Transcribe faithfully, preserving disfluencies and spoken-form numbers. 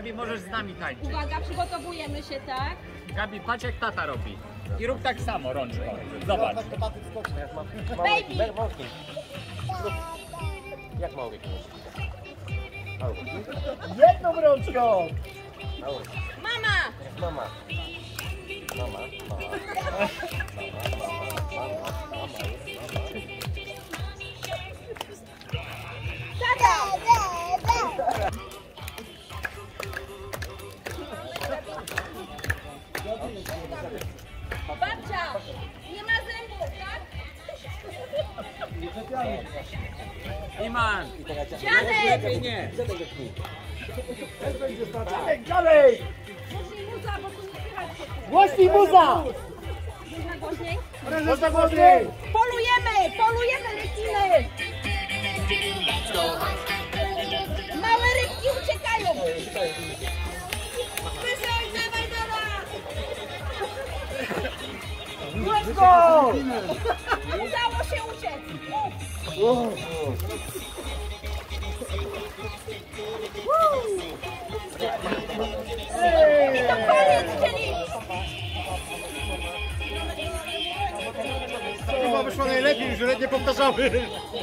Gabi, możesz z nami tańczyć. Uwaga, przygotowujemy się, tak? Gabi, patrz jak tata robi. I rób tak samo rączką. Zobacz. Baby! Jak mały? Jedną rączką! Mama! Mama. Mama. Mama. Tata! Babcia! Nie ma zębów, tak? Iman! Dziadek! Nie. Dalej! Głośniej muza, bo tu nie słychać się. Głośniej muza! Można głośniej? Można głośniej! Polujemy! Polujemy, lecimy! Małe rybki uciekają! Wyszedł, dawaj, dawaj! Let's go! Udało się uciec! I to koniec, czyli... Chyba wyszło najlepiej, już nie powtarzały.